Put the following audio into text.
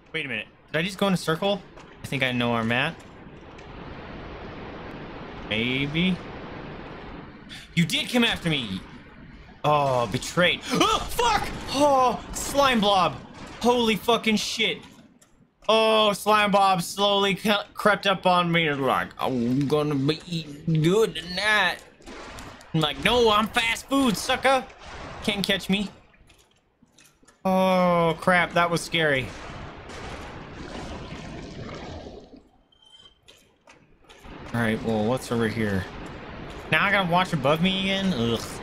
Wait a minute. Did I just go in a circle? I think I know where I'm at. Maybe. You did come after me. Oh, betrayed. Oh, fuck! Oh, slime blob. Holy fucking shit. Oh, slime blob slowly crept up on me. Like, I'm gonna be eating good tonight. I'm like, no, I'm fast food, sucker. Can't catch me. Oh, crap. That was scary. All right, well, what's over here? Now I gotta watch above me again? Ugh.